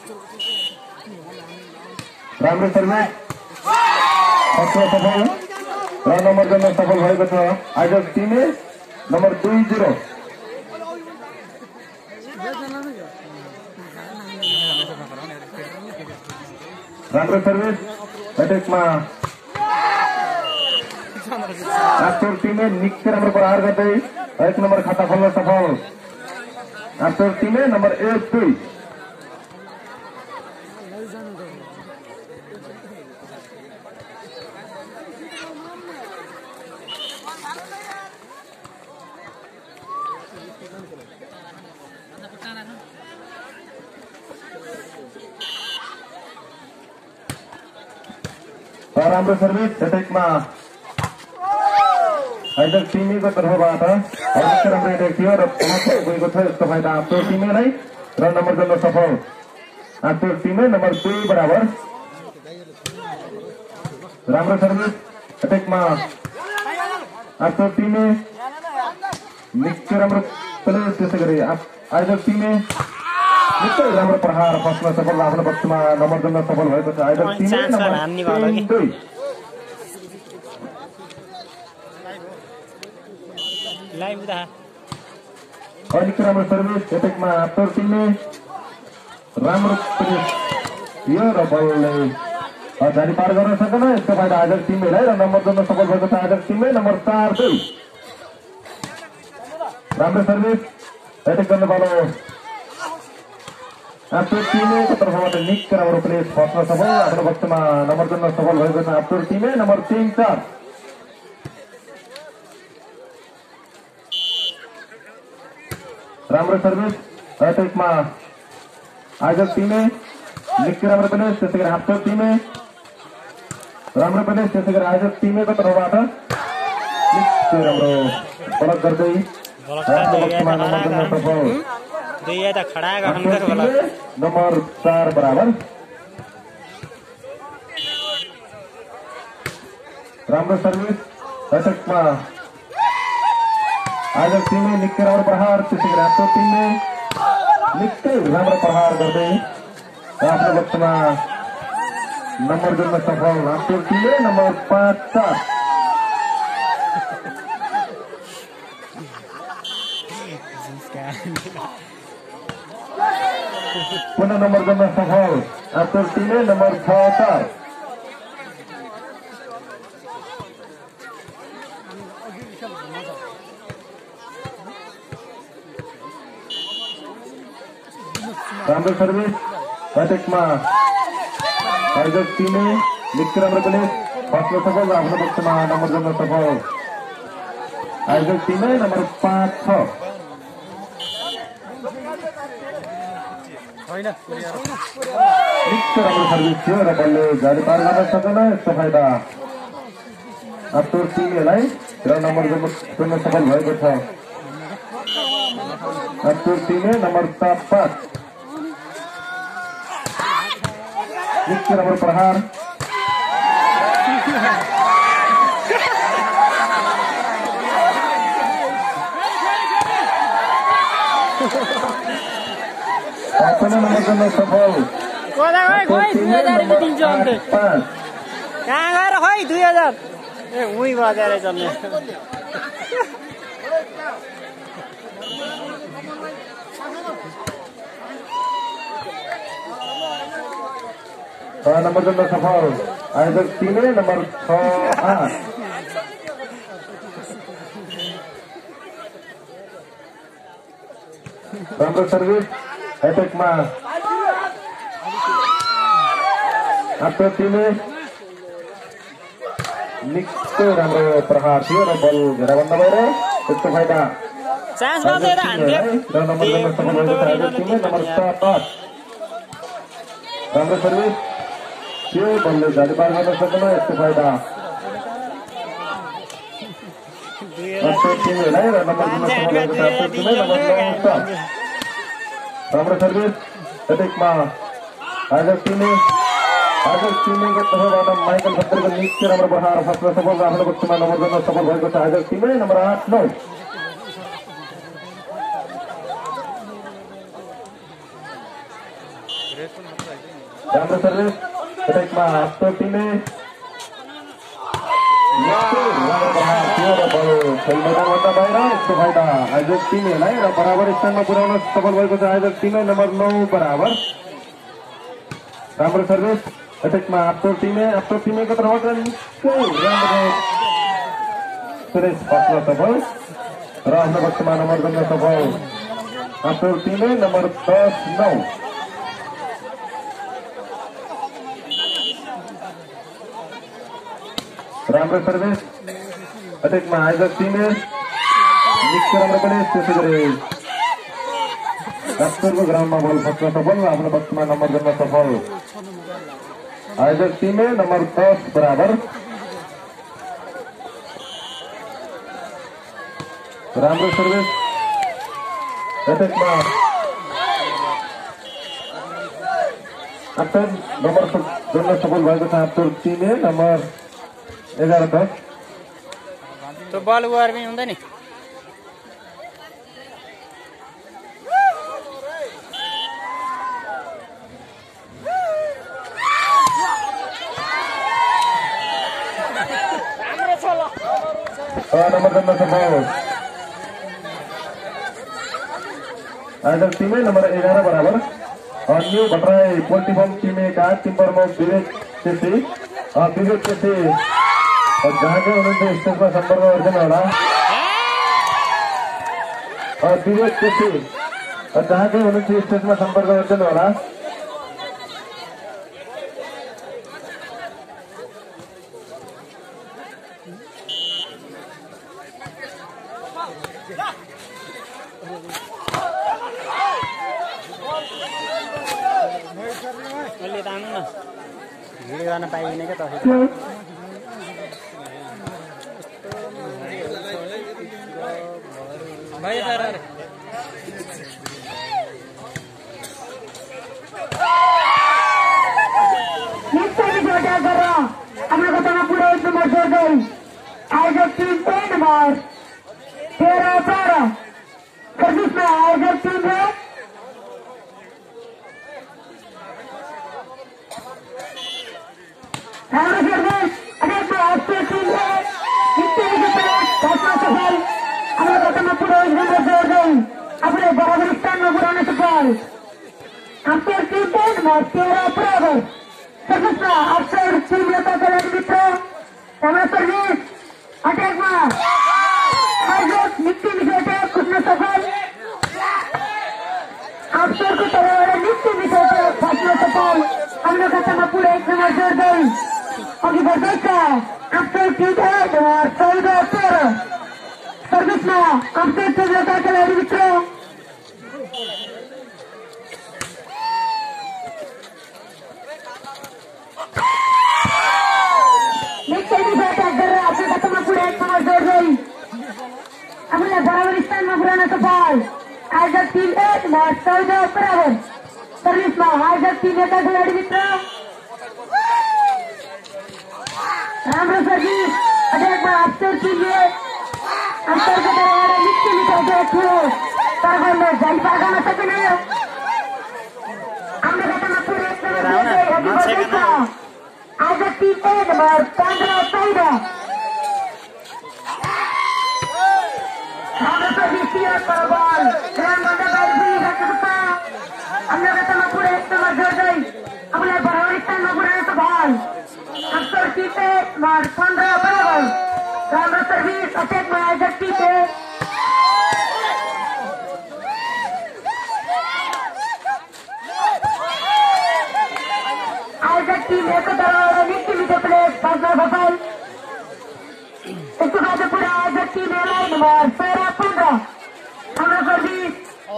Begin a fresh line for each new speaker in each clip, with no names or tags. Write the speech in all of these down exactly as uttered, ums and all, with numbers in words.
राम्रो सर्भिस सफल र नम्बर गर्न सफल भएको छ आयोजक टिमले नम्बर दुई जिरो राम्रो सर्भिस एटेकमा आफ्टर टिमले निकै राम्रो प्रहार गर्दै एक नम्बर खाता खोल्न सफल आफ्टर टिमले नम्बर एक दुई राम्रो सर्भिस एटेकमा आयोजक टिमको तर्फबाट अवश्य राम्रो एटेक थियो र गएको छ यसको फाइदा आफ्नो टिमलाई र नम्बर गर्न सफल आफ्नो टिमले नम्बर दुई बराबर राम्रो सर्भिस एटेकमा आफ्नो टिमले निकै राम्रो प्लेयर त्यसै गरी आयोजक टिमले निकै राम्रो प्रहार फस्न सफल आफ्नो पक्षमा नम्बर गर्न सफल भएको छ आयोजक टिमले नम्बर दुई अलिक राम्रो सर्भिस एटेकमा आफ्नो टिमले राम्रो यो र बलले जारी पार गर्न सकेन यसको फाइदा आयोजक टिमलाई र नम्बर गर्न सफल भएको छ आयोजक टिमले नम्बर चार दुई राम्रो सर्भिस एटेक गर्नुभयो आफ्नो टिमको तर्फबाट निकै राम्रो प्लेस फस्न सफल आफ्नो पक्षमा नम्बर गर्न सफल भएको छ आफ्नो टिमले नम्बर तीन चार राम्रो सर्भिस एटेकमा आयोजक टिमले निकै राम्रो प्लेस त्यसै गरी आफ्नो टिमले राम्रो प्लेस त्यसै गरी आयोजक टिमको तर्फबाट निकै राम्रो ब्लक गर्दै नम्बर चार बराबर राम्रो सर्भिस एटेकमा आयोजक टिमले निकै राम्रो प्रहार त्यसै गरी आफ्नो टिमले निकै राम्रो प्रहार गर्दै आफ्नो पक्षमा नम्बर गर्न सफल आफ्नो टिमले नम्बर पाँच चार पुनः नम्बर गर्न सफल आफ्नो टिमले नम्बर छ चार राम्रो सर्भिस एटेकमा आयोजक टिमले निकै राम्रो प्लेस फस्न सफल आफ्नो पक्षमा नम्बर गर्न सफल आयोजक टिमले नम्बर पाँच छ निकै राम्रो सर्भिस थियो र बलले जारी पार गर्न सकेन यसको फाइदा आफ्नो टिमलाई र नम्बर गर्न सफल भएको छ आफ्नो टिमले नम्बर सात पाँच निकै राम्रो प्रहार पुनः नम्बर गर्न सफल
कहाँ गएर खोइ दुई हजार ए उही बजाएर चल्ने
नम्बर गर्न सफल आयोजक टिमले नम्बर छ आठ राम्रो सर्भिस एटेकमा आफ्नो टिमले निकै राम्रो प्रहार थियो र बल घेराबन्द भएर त्यसको फाइदा नम्बर गर्न सफल भएको छ आयोजक टिमले नम्बर सात आठ राम्रो सर्भिस थियो बलले जारी पार गर्न सकेन यसको फाइदा आफ्नो टिमलाई र नम्बर गर्न सफल भएको छ आफ्नो टिमले नम्बर नौ सात राम्रो सर्भिस एटेकमा आयोजक टिमले आयोजक टिमको तर्फबाट माइकल खत्रीको निकै राम्रो प्रहार फस्न सफल र आफ्नो पक्षमा नम्बर गर्न सफल भएको छ आयोजक टिमले नम्बर आठ नौ राम्रो सर्भिस अट्याकमा आफ्नो टिमले खेल मैदानभन्दा बाहिर यस्तो फाइदा आयोजक टिमलाई र बराबर स्थानमा पुर्याउन सफल भएको छ आयोजक टिमले नम्बर नौ बराबर राम्रो सर्भिस अट्याकमा आफ्नो टिमले आफ्नो टिमको तर्फबाट निकै राम्रो सुरेश फस्न सफल र आफ्नो पक्षमा नम्बर गर्न सफल आफ्नो टिमले नम्बर दस नौ राम्रो सर्भिस अट्याकमा आयोजक टिमले निकै राम्रो पनि त्यसै गरी डाक्टरको ग्राउन्डमा बल फस्न सफल र आफ्नो पक्षमा नम्बर गर्न सफल आयोजक टिमले नम्बर दस बराबर राम्रो सर्भिस अट्याकमा आफ्टर नम्बर गर्न सफल भएको छ आफ्टर टिमले नम्बर एघार दस
त्यो बल उहाँ पनि हुँदैन नि
नम्बर गर्न सफल आयोजक टिमले नम्बर एघार बराबर न्यू भट्टराई पोल्ट्री फार्म टिमेका टिम्बरमा विवेक छेत्री विवेक छेत्री जहाँ चाहिँ हुनुहुन्छ स्टेजमा सम्पर्क गर्दैन होला विवेक छेत्री जहाँ चाहिँ हुनुहुन्छ स्टेजमा सम्पर्क गर्दैन होला
अलि तान्नु न भिडियो गर्न पाइँदैन क्या त भाइ
हाम्रो कतामा पुरै एक नम्बर जोड्दै आयोजक टिम एक नम्बर तेह्र बाह्र सर्भिसमा आयोजक टिमले राम्रो सर्भिस अनेकमा हस्ते टिमले निकै घटना सफल हाम्रो कतामा पुरै एक नम्बर जोड्दै आफूले बराबर स्थानमा पुर्याउन सफल हाम्रो टिम एक नम्बर तेह्र बराबर सर्भिसमा अफसर टिमले तपाईँलाई मित्र राम्रो सर्भिस अट्याकमा आयोजक निकै मिठो अट्याक खुट्न सफल अफसरको तर्फबाट निकै मिठो अट्याक खस्न सफल हाम्रो खातामा पुरै एक नम्बर जोड्दै अघि बढ्दैछ अफसर टिम एक नम्बर चौध तेह्र सर्भिसमा अफसर टिमले तपाईँलाई मित्र आफूलाई बराबर स्थानमा पुर्याउन सफल आयोजक टिम एक नम्बर चौध बराबर सर्भिसमा आयोजक टिम एका खेलाडी मित्र राम्रो सर्भिस अट्याकमा अफसर टिमले अफसरको तर्फबाट निकै मिठो अट्याक थियो तर बलले झ्याल पार गर्न सकेन हाम्रो खातामा पुरै एक नम्बर अघि बढ्दैछ आयोजक टिम एक नम्बर पन्ध्र चौध हाम्रो सर्भिस तर बल ग्राउन्डभन्दा बाहिर पुगिसकेको छ हाम्रो खातामा पुरै एक नम्बर जोड्दै आफूलाई बराबर स्थानमा पुर्याउन सफल अफसर टिम एक नम्बर पन्ध्र बराबर राम्रो सर्भिस अट्याकमा आयोजक टिम आयोजक टिम एकको तर्फबाट निकै मिठो प्लेट बस्न सफल यसको बाद पुरा आयोजक टिम एलाई नम्बर तेह्र पन्ध्र हाम्रो सर्भिस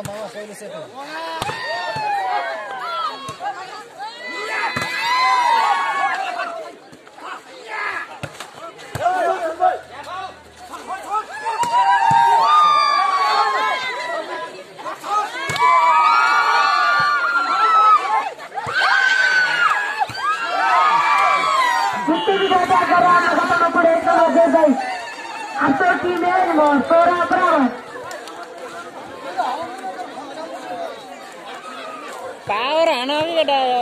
अफसर टिम एक नम्बर सोह्र बराबर
पावर हाना भी केटा यार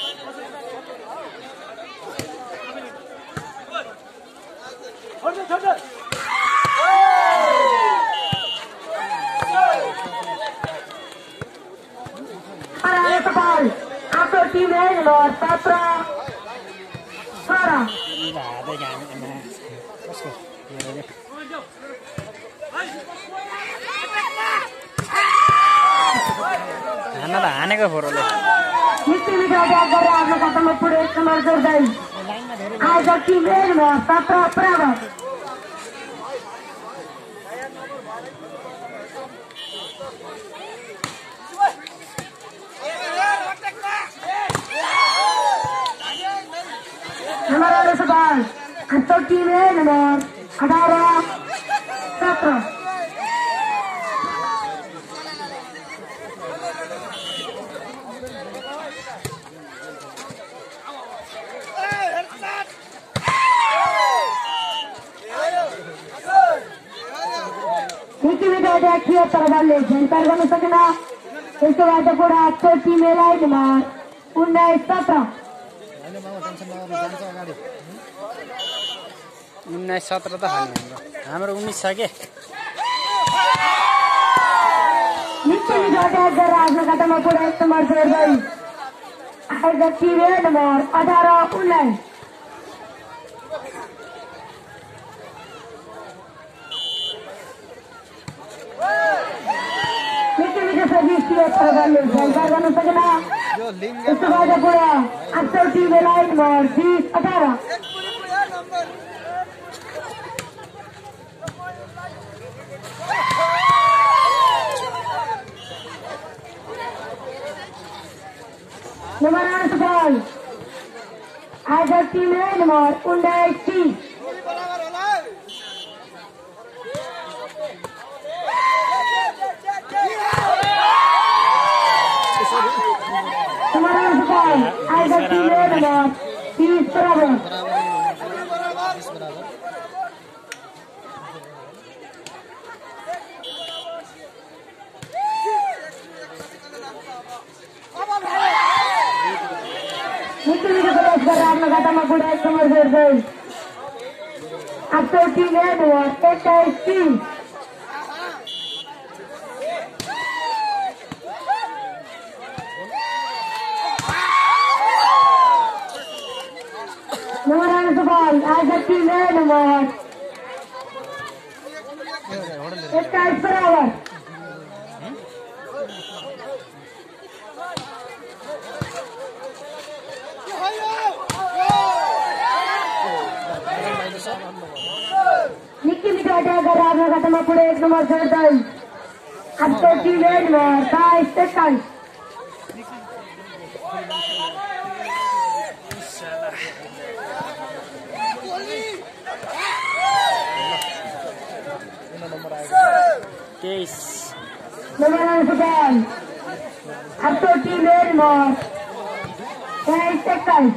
Ball. After team है और सत्रह बारह
हाना त हानेको फोरोले
निश्चित विचार गरेर आफ्नो खातामा पुरै इस्तेमाल गर्दै आज टिम है और सत्रह बराबर हमारा सवाल अंतर टीम है नंबर अठारह सत्रह नीचे में जाए देखिए तरवाले जनता को नहीं सकना इसके बाद पूरा अंतर टीम है लाइट मार उन्नीस सत्रह
उन्नाइस सत्र त हाल्ने हाम्रो हाम्रो उन्नाइस छ के
नीचे जाके अगर आफ्नो खातामा पुरा इस्तेमाल गर्दै आज टिम है नंबर अठारह उन्नाइस नीचे नीचे सर्विस किया तरवाले जनता को नहीं सकना इसके बाद पूरा अंतर टीम है लाइट मार बीस अठारह नंबर आठ बॉल आज टीम है नंबर उन्नीस तीस नंबर आठ बॉल आज टीम है नंबर तीस बराबर आफ्नो खातामा पुरा इस्तेमाल गर्दै आफ्नो टिम है नंबर एक्काइस तीस नंबर आठ बॉल आज टीम है नंबर एक्काइस बराबर निक्की निक्की अटैक कर रहा है खातामा पुरा एक नंबर गर्दै आफ्नो टिम है नंबर बाइस एक्काइस
तेइस
नंबर आठ बॉल आफ्नो टिम है नंबर तेइस एक्काइस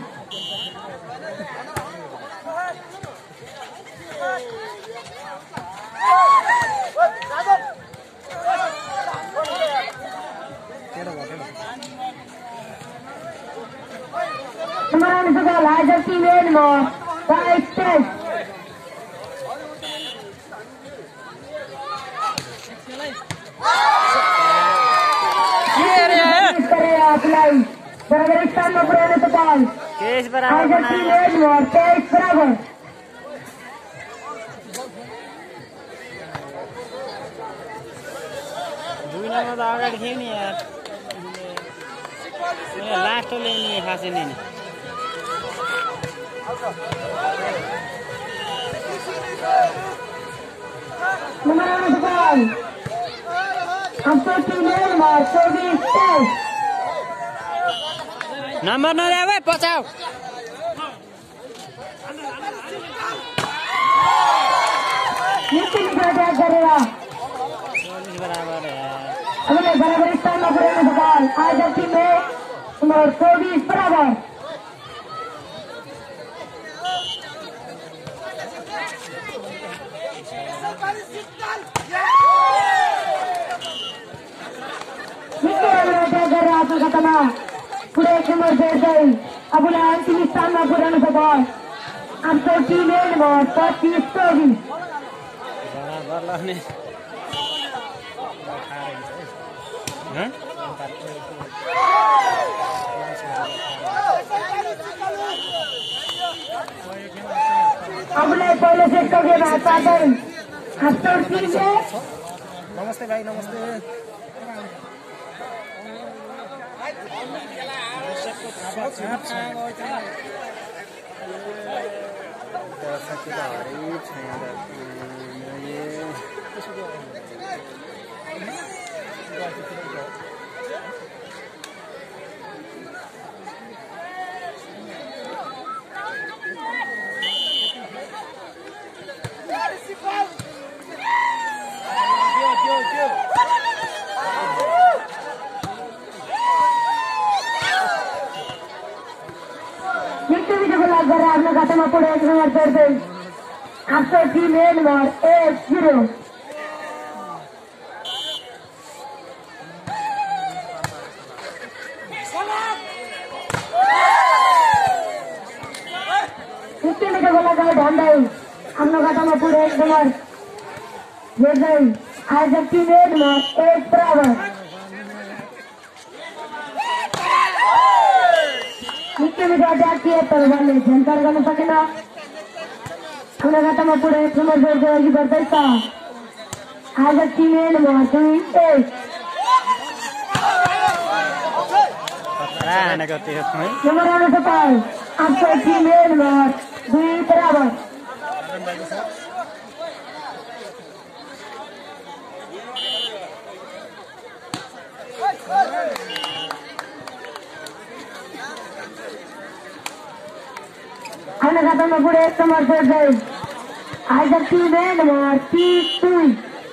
नंबर आठ बॉल आज टीम है नंबर बाईस तेईस बराबर स्थान में पुराने तो बॉल
तेइस
आज
बराबर
टीम है नंबर तेईस बराबर
दुई नम्बर त अगाडि थियो नि यार लास्टले नि खासै नि
नंबर आठ बॉल हमको टीम है नंबर चौबीस तेईस
नम्बर नल्याऊ है पचाऊ
नीचे अटैक करेगा
चौबिस बराबर यार
अगले बराबर स्थान में पुराने तो बॉल आज टीम है नंबर चौबीस बराबर नीचे अटैक कर रहा है खातामा पुरै एक नम्बर जोड्दै आफूलाई अन्तिम स्थानमा पुर्याउनु छ बल आफ्नो टिम एन्डमा पच्चिस चौबिस
बराबर लाग्ने
आफूलाई पहिलो सेटको गेम हात पार्दै आफ्नो टिमले
नमस्ते भाइ नमस्ते आफ्नो खातामा पुरै एक नम्बर जोड्दै आफ्नो टिम एन्डमा एक जिरो मिठो गोलाकार भन्दै आफ्नो खातामा पुरै एक नम्बर जोड्दै आज टिम एन्डमा एक बराबर मिठो मिठो अट्याक थिए तर बलले झन्कार गर्न सकेन आफ्नो खातामा पुरै एक नम्बर जोड्दै अघि बढ्दैछ आज टिम एन्डमा दुई एक नम्बर आउन तपाईँ आफ्नो टिम एन्डमा दुई बराबर आफ्नो खातामा पुरै एक नम्बर जोड्दै आज टिम एन्डमा तिस दुई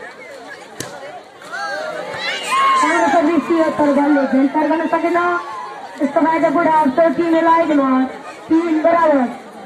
राम्रो सर्भिस थियो तर बलले झन्कार गर्न सकेन यस्तो भएका बुढा आफ्नो टिम एन्डमा तीन बराबर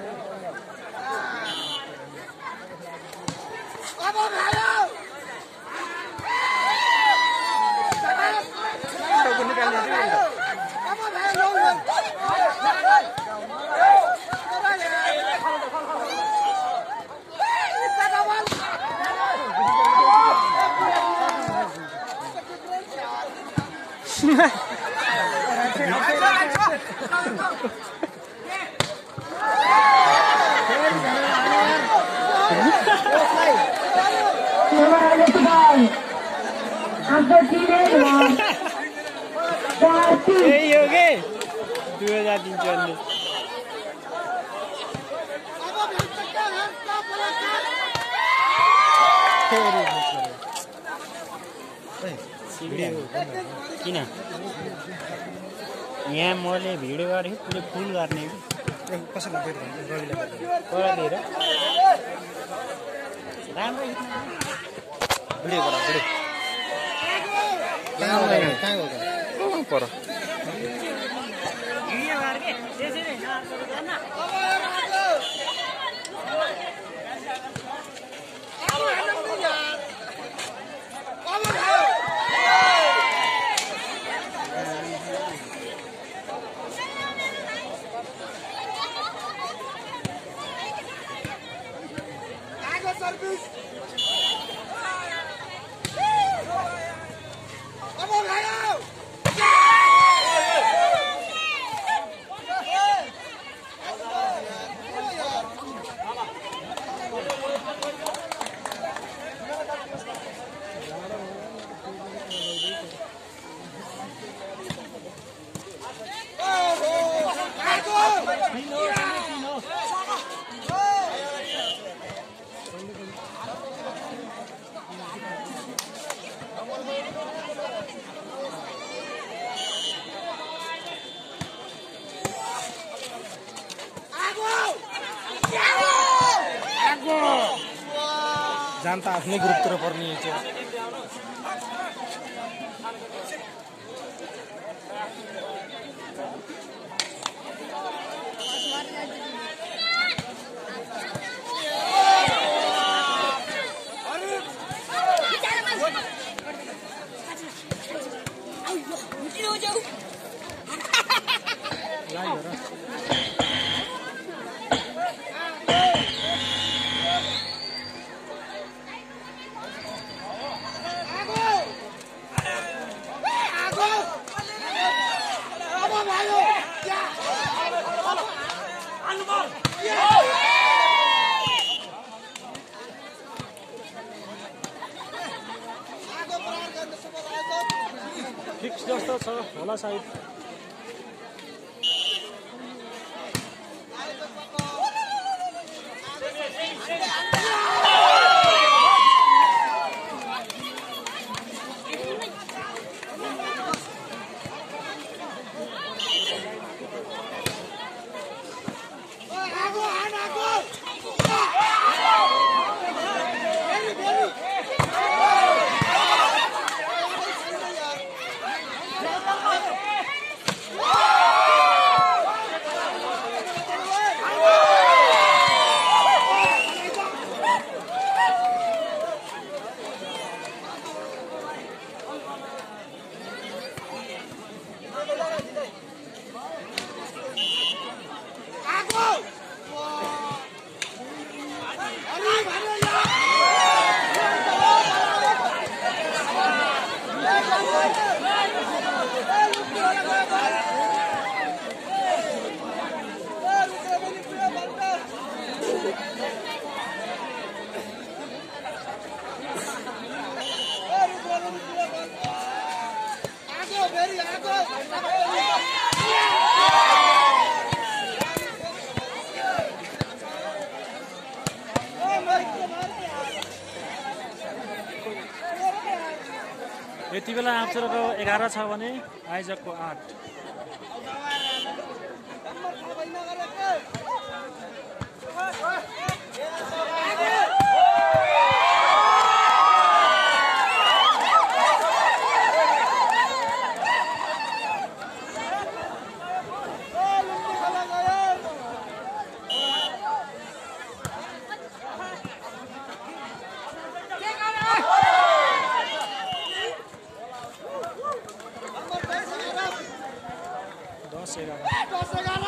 आफ्नो टिम एन्डमा चार तीन यही हो के दुई हजार तिन सौ अन्नी किन यहाँ मैले भिडियो गरेको पुरै फुल गर्ने कसैलाई राम्रो भिडियो गर भिडियो पर जान त आफ्नै ग्रुपतिर पर्ने छ
फिक्स जस्तो छ होला सायद यति बेला आप्चरको एघार छ भने आयोजकको आठ दस एघार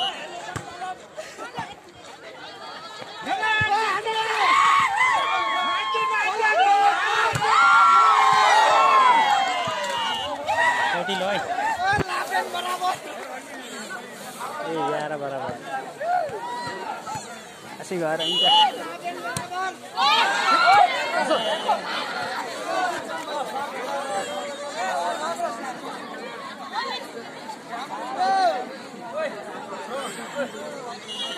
कति लो है ए यार बराबर अस्सी गएर इन्छ